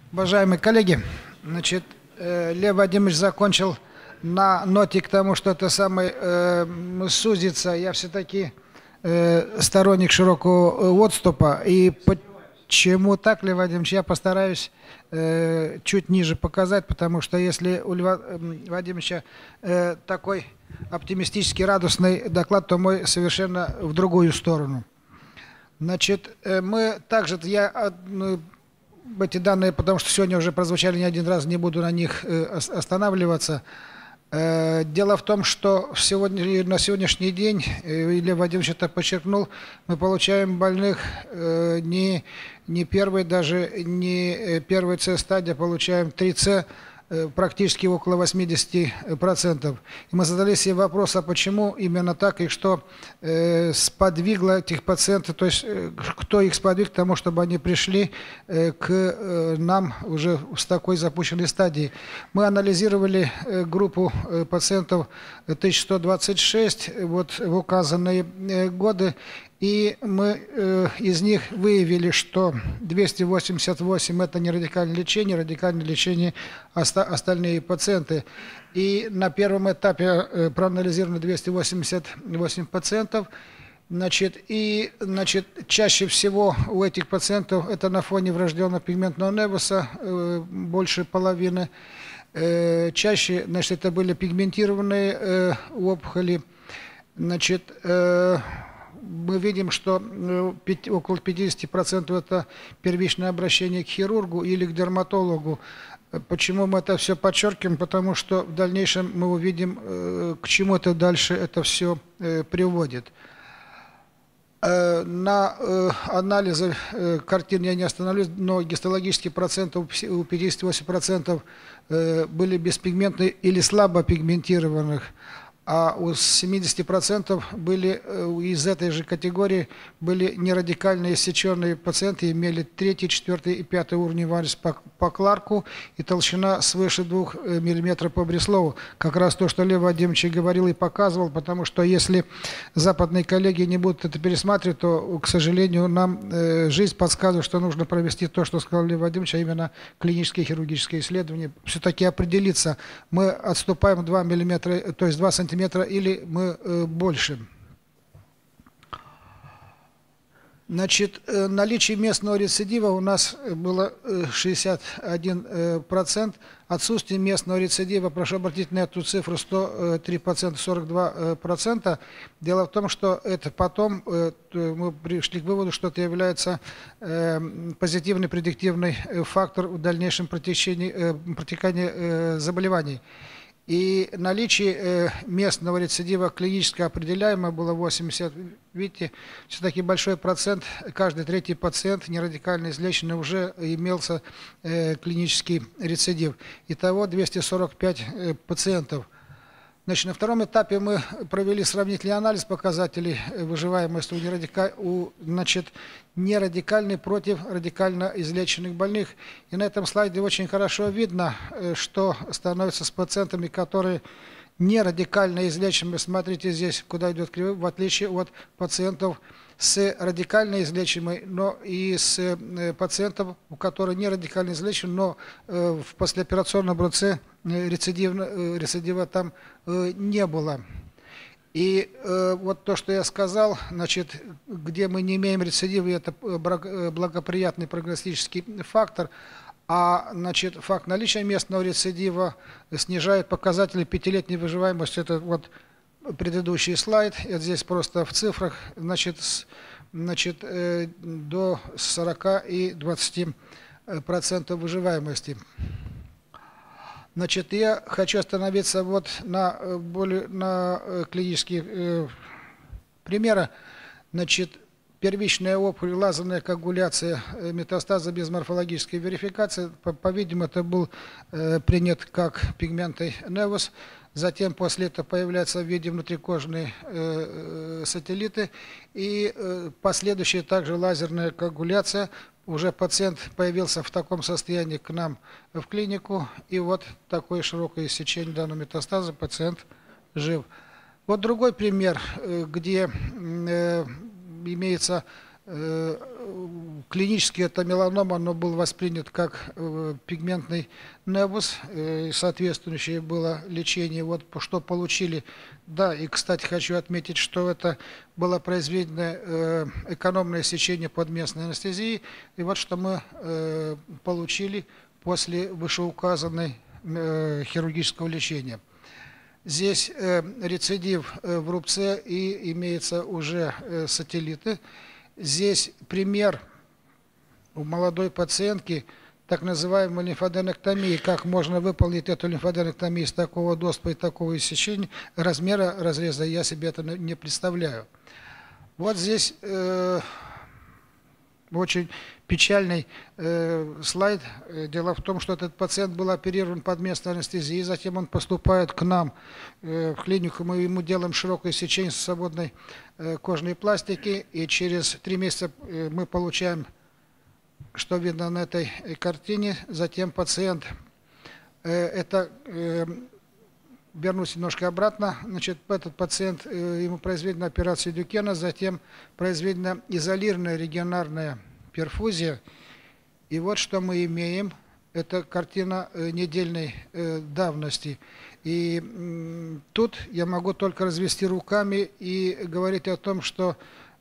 Уважаемые коллеги, Лев Владимирович закончил на ноте к тому, что это самое сузится. Я все-таки сторонник широкого отступа. И почему так, Лев Владимирович, я постараюсь чуть ниже показать, потому что если у Льва Владимировича такой оптимистический, радостный доклад, то мой совершенно в другую сторону. Мы также, эти данные, потому что сегодня уже прозвучали не один раз, не буду на них останавливаться. Дело в том, что на сегодняшний день, Илья Владимирович это подчеркнул, мы получаем больных не первой, даже не первой С-стадии, получаем 3С, практически около 80%. И мы задали себе вопрос, а почему именно так и что сподвигло этих пациентов, то есть кто их сподвиг к тому, чтобы они пришли к нам уже с такой запущенной стадии. Мы анализировали группу пациентов 1126 в указанные годы, и мы из них выявили, что 288 это не радикальное лечение остальные пациенты. И на первом этапе проанализировано 288 пациентов. Чаще всего у этих пациентов это на фоне врожденного пигментного невуса, больше половины. Чаще, это были пигментированные опухоли. Мы видим, что около 50% это первичное обращение к хирургу или к дерматологу. Почему мы это все подчеркиваем? Потому что в дальнейшем мы увидим, к чему это дальше это все приводит. На анализы картин я не остановлюсь, но гистологические проценты у 58% были беспигментные или слабо пигментированных. А у 70% были из этой же категории были нерадикально иссеченные пациенты, имели 3, 4 и 5 уровни инвалидности по Кларку и толщина свыше 2 мм по Бреслову. Как раз то, что Лев Владимирович говорил и показывал, потому что если западные коллеги не будут это пересматривать, то, к сожалению, нам жизнь подсказывает, что нужно провести то, что сказал Лев Владимирович, а именно клинические хирургические исследования. Все-таки определиться, мы отступаем 2 мм, то есть 2 см, или мы больше. Наличие местного рецидива у нас было 61%. Отсутствие местного рецидива, прошу обратить на эту цифру, 103%, 42%. Дело в том, что это потом мы пришли к выводу, что это является позитивный предиктивный фактор в дальнейшем протекании заболеваний. И наличие местного рецидива клинически определяемое было 80%. Видите, все-таки большой процент, каждый третий пациент нерадикально излеченный уже имелся клинический рецидив. Итого 245 пациентов. На втором этапе мы провели сравнительный анализ показателей выживаемости у нерадикальных против радикально излеченных больных. И на этом слайде очень хорошо видно, что становится с пациентами, которые не радикально излечимы. Смотрите здесь, куда идет кривая, в отличие от пациентов с радикально излечимой, но и с пациентов, у которых не радикально излечен, но в послеоперационном образце рецидива там не было. И вот то, что я сказал, где мы не имеем рецидива, это благоприятный прогностический фактор, а факт наличия местного рецидива снижает показатели пятилетней выживаемости. Это вот предыдущий слайд, это здесь просто в цифрах, до 40 и 20% выживаемости. Я хочу остановиться на клинических примерах. Первичная опухоль, лазерная коагуляция, метастаза без морфологической верификации. По-видимому, это был принят как пигментный невус. Затем после этого появляются в виде внутрикожные сателлиты. И последующая также лазерная коагуляция. Уже пациент появился в таком состоянии к нам в клинику. И вот такое широкое иссечение данного метастаза. Пациент жив. Вот другой пример, где имеется Клинически это меланома, но был воспринят как пигментный невус, и соответствующее было лечение. Вот что получили. Да, и, кстати, хочу отметить, что это было произведено экономное сечение под местной анестезией. И вот что мы получили после вышеуказанной хирургического лечения. Здесь рецидив в рубце и имеются уже сателлиты. Здесь пример у молодой пациентки так называемой лимфоденектомии, как можно выполнить эту лимфоденектомию с такого доступа и такого иссечения, размера разреза я себе это не представляю. Вот здесь очень печальный слайд. Дело в том, что этот пациент был оперирован под местной анестезией, затем он поступает к нам в клинику, мы ему делаем широкое сечение свободной кожной пластики, и через 3 месяца мы получаем, что видно на этой картине. Затем пациент, вернусь немножко обратно, значит, этот пациент, ему произведена операция Дюкена, затем произведена изолированная регионарная перфузия. И вот что мы имеем. Это картина недельной давности. И тут я могу только развести руками и говорить о том, что,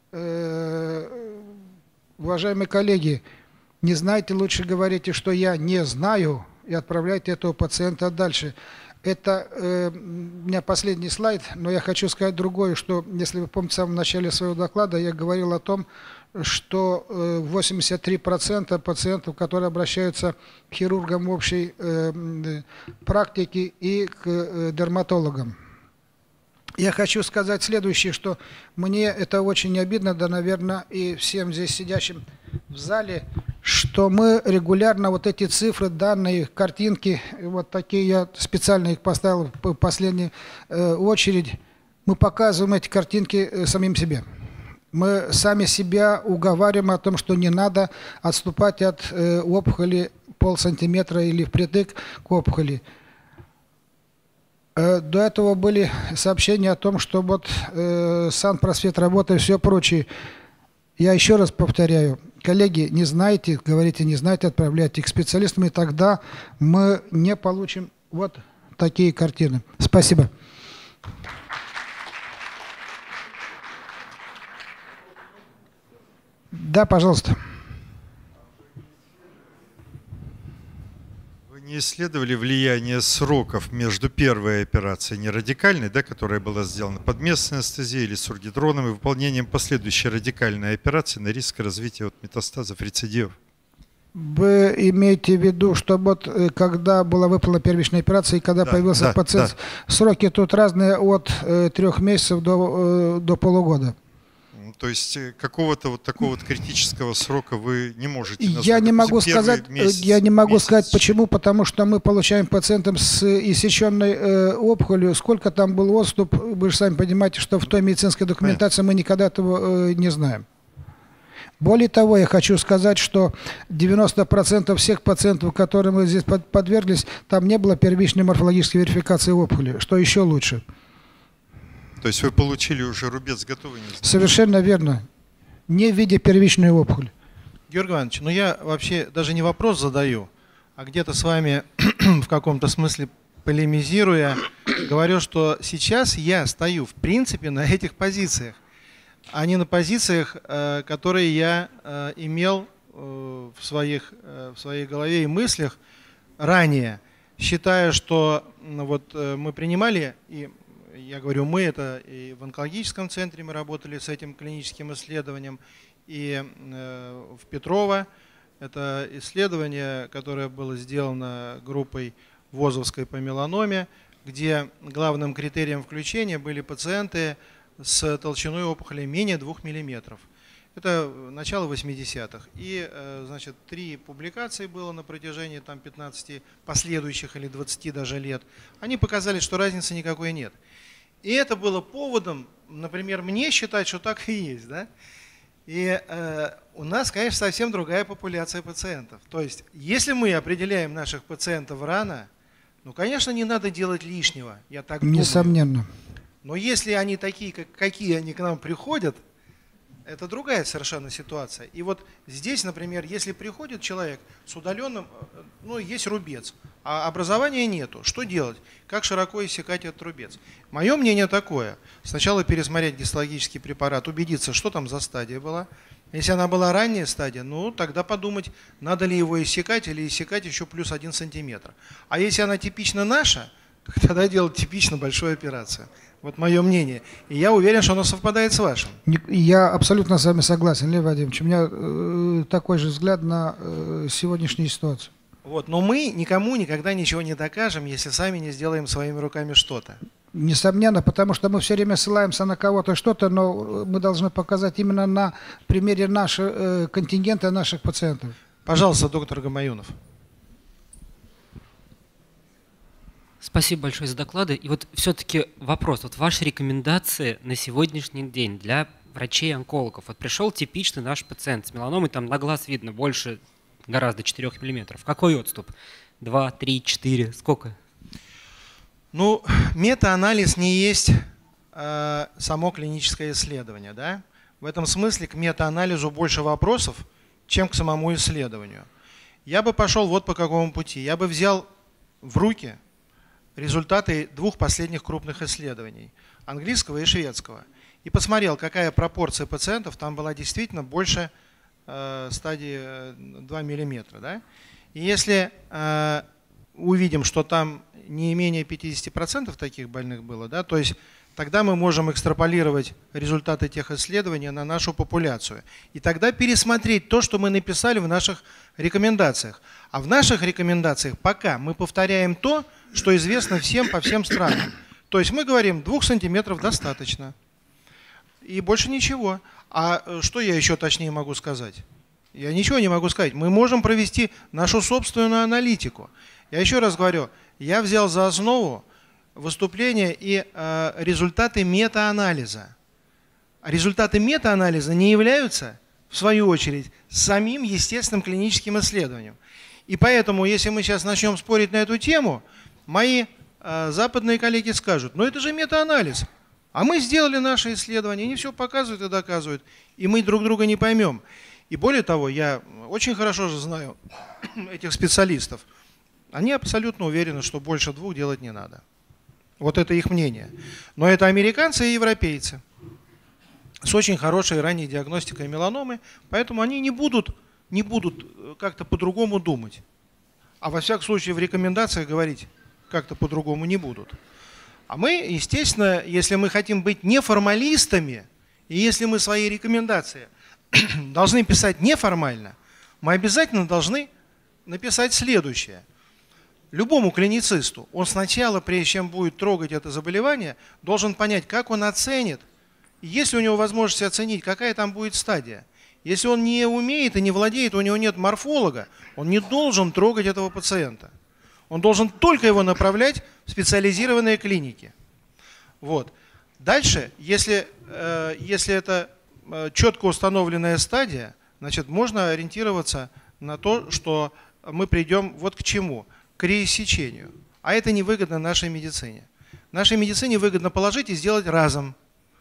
уважаемые коллеги, не знаете, лучше говорите, что я не знаю, и отправляйте этого пациента дальше. Это у меня последний слайд, но я хочу сказать другое, что, если вы помните, в самом начале своего доклада я говорил о том, что 83% пациентов, которые обращаются к хирургам общей практики и к дерматологам. Я хочу сказать следующее, что мне это очень обидно, да, наверное, и всем здесь сидящим в зале, что мы регулярно вот эти цифры, данные, картинки, вот такие я специально их поставил в последнюю очередь, мы показываем эти картинки самим себе. Мы сами себя уговариваем о том, что не надо отступать от опухоли полсантиметра или впритык к опухоли. До этого были сообщения о том, что вот санпросвет работает и все прочее. Я еще раз повторяю, коллеги, не знаете, говорите, не знаете, отправляйте к специалистам, и тогда мы не получим вот такие картины. Спасибо. Да, пожалуйста. Вы не исследовали влияние сроков между первой операцией нерадикальной, да, которая была сделана под местной анестезией или сургидроном, и выполнением последующей радикальной операции на риск развития метастазов, рецидивов? Вы имеете в виду, что вот когда была выполнена первичная операция и когда появился пациент, сроки тут разные от 3 месяцев до полугода. То есть какого-то вот такого вот критического срока вы не можете назвать? Я не могу сказать, почему, потому что мы получаем пациентам с иссеченной опухолью, сколько там был отступ, вы же сами понимаете, что в той медицинской документации мы никогда этого не знаем. Более того, я хочу сказать, что 90% всех пациентов, которым мы здесь подверглись, там не было первичной морфологической верификации опухоли, что еще лучше. То есть вы получили уже рубец готовый? Совершенно верно. Не в виде первичной опухоли. Георгий Иванович, ну я вообще даже не вопрос задаю, а где-то с вами в каком-то смысле полемизируя, говорю, что сейчас я стою в принципе на этих позициях, а не на позициях, которые я имел в своей голове и мыслях ранее, считая, что вот мы принимали, и я говорю мы, это и в онкологическом центре мы работали с этим клиническим исследованием, и в Петрово, это исследование, которое было сделано группой ВОЗовской по меланоме, где главным критерием включения были пациенты с толщиной опухоли менее 2 мм. Это начало 80-х. И, значит, 3 публикации было на протяжении там 15 последующих или 20 даже лет. Они показали, что разницы никакой нет. И это было поводом, например, мне считать, что так и есть. Да? И у нас, конечно, совсем другая популяция пациентов. То есть, если мы определяем наших пациентов рано, ну, конечно, не надо делать лишнего. Я так думаю. Несомненно. Но если они такие, какие они к нам приходят, это другая совершенно ситуация. И вот здесь, например, если приходит человек с удаленным, ну, есть рубец, а образования нету, что делать? Как широко иссекать этот рубец? Мое мнение такое. Сначала пересмотреть гистологический препарат, убедиться, что там за стадия была. Если она была ранняя стадия, ну, тогда подумать, надо ли его иссекать или иссекать еще плюс 1 сантиметр. А если она типично наша, тогда делать типично большую операцию. Вот мое мнение. И я уверен, что оно совпадает с вашим. Я абсолютно с вами согласен, Лев Вадимович. У меня такой же взгляд на сегодняшнюю ситуацию. Вот. Но мы никому никогда ничего не докажем, если сами не сделаем своими руками что-то. Несомненно, потому что мы все время ссылаемся на кого-то что-то, но мы должны показать именно на примере нашего контингента, наших пациентов. Пожалуйста, доктор Гамаюнов. Спасибо большое за доклады. И вот все-таки вопрос. Вот ваши рекомендации на сегодняшний день для врачей-онкологов. Вот пришел типичный наш пациент с меланомой, там на глаз видно больше гораздо 4 миллиметров. Какой отступ? 2, 3, 4? Сколько? Ну, метаанализ не есть само клиническое исследование, да? В этом смысле к метаанализу больше вопросов, чем к самому исследованию. Я бы пошел вот по какому пути. Я бы взял в руки результаты 2 последних крупных исследований, английского и шведского, и посмотрел, какая пропорция пациентов там была действительно больше стадии 2 миллиметра. Да? И если увидим, что там не менее 50% таких больных было, да, то есть тогда мы можем экстраполировать результаты тех исследований на нашу популяцию. И тогда пересмотреть то, что мы написали в наших рекомендациях. А в наших рекомендациях пока мы повторяем то, что известно всем по всем странам. То есть мы говорим, 2 сантиметров достаточно. И больше ничего. А что я еще точнее могу сказать? Я ничего не могу сказать. Мы можем провести нашу собственную аналитику. Я еще раз говорю, я взял за основу выступления и результаты метаанализа. А результаты метаанализа не являются, в свою очередь, самим естественным клиническим исследованием. И поэтому, если мы сейчас начнем спорить на эту тему, мои западные коллеги скажут, ну это же метаанализ, а мы сделали наше исследование, они все показывают и доказывают, и мы друг друга не поймем. И более того, я очень хорошо же знаю этих специалистов, они абсолютно уверены, что больше 2 делать не надо. Вот это их мнение. Но это американцы и европейцы с очень хорошей ранней диагностикой меланомы, поэтому они не будут как-то по-другому думать. А во всяком случае в рекомендациях говорить как-то по-другому не будут. А мы, естественно, если мы хотим быть неформалистами, и если мы свои рекомендации должны писать неформально, мы обязательно должны написать следующее. Любому клиницисту он сначала, прежде чем будет трогать это заболевание, должен понять, как он оценит, и есть ли у него возможность оценить, какая там будет стадия. Если он не умеет и не владеет, у него нет морфолога, он не должен трогать этого пациента. Он должен только его направлять в специализированные клиники. Вот. Дальше, если это четко установленная стадия, значит, можно ориентироваться на то, что мы придем вот к чему? К реиссечению. А это невыгодно нашей медицине. Нашей медицине выгодно положить и сделать разом.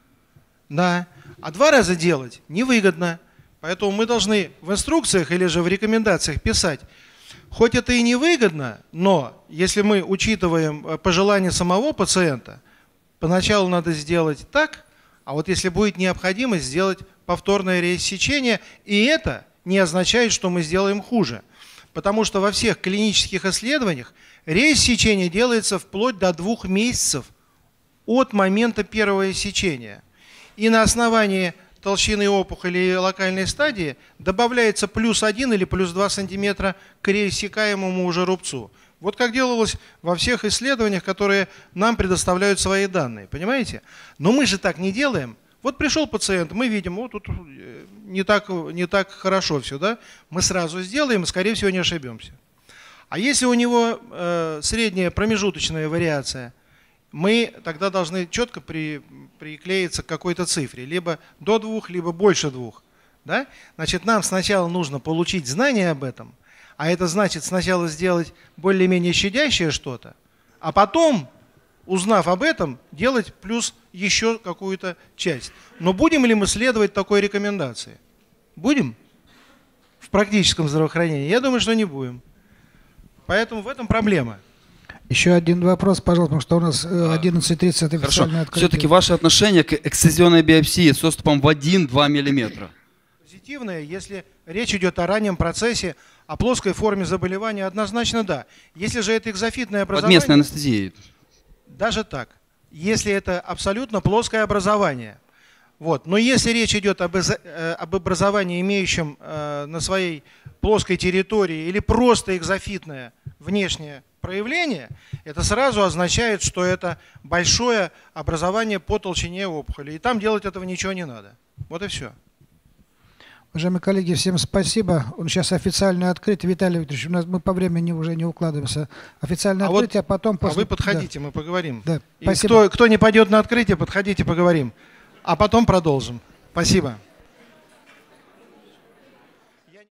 Да. А 2 раза делать невыгодно. Поэтому мы должны в инструкциях или же в рекомендациях писать, хоть это и невыгодно, но если мы учитываем пожелания самого пациента, поначалу надо сделать так, а вот если будет необходимость, сделать повторное реиссечение, и это не означает, что мы сделаем хуже. Потому что во всех клинических исследованиях реиссечение делается вплоть до 2 месяцев от момента первого иссечения. И на основании толщины опухоли и локальной стадии добавляется плюс 1 или плюс 2 сантиметра к реиссекаемому уже рубцу. Вот как делалось во всех исследованиях, которые нам предоставляют свои данные. Понимаете? Но мы же так не делаем. Вот пришел пациент, мы видим, вот тут не так хорошо все, да? Мы сразу сделаем, и, скорее всего, не ошибемся. А если у него средняя промежуточная вариация, мы тогда должны четко приклеиться к какой-то цифре, либо до 2, либо больше 2. Да? Значит, нам сначала нужно получить знания об этом, а это значит сначала сделать более-менее щадящее что-то, а потом, узнав об этом, делать плюс еще какую-то часть. Но будем ли мы следовать такой рекомендации? Будем? В практическом здравоохранении? Я думаю, что не будем. Поэтому в этом проблема. Еще один вопрос, пожалуйста, потому что у нас 11:30 это Хорошо. официальное открытие. Все-таки ваше отношение к эксцизионной биопсии с отступом в 1-2 мм? Позитивное, если речь идет о раннем процессе, о плоской форме заболевания, однозначно да. Если же это экзофитное Под образование... местной анестезией. Даже так. Если это абсолютно плоское образование. Вот. Но если речь идет об образовании, имеющем на своей плоской территории или просто экзофитное внешнее проявление, это сразу означает, что это большое образование по толщине опухоли. И там делать этого ничего не надо. Вот и все. Уважаемые коллеги, всем спасибо. Сейчас официальное открытие. Виталий Викторович, у нас мы по времени уже не укладываемся. Официальное открытие, а потом после... А вы подходите, мы поговорим. Да, И спасибо. кто не пойдет на открытие, подходите, поговорим. А потом продолжим. Спасибо.